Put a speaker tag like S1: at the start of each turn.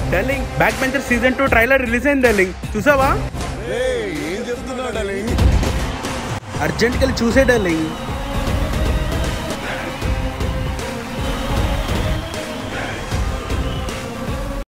S1: Darling back bencher season 2 trailer release అయింది darling, చూసావా?
S2: ఏం చెప్తున్నావు డార్లింగ్?
S1: అర్జెంట్గా చూసే డార్లింగ్.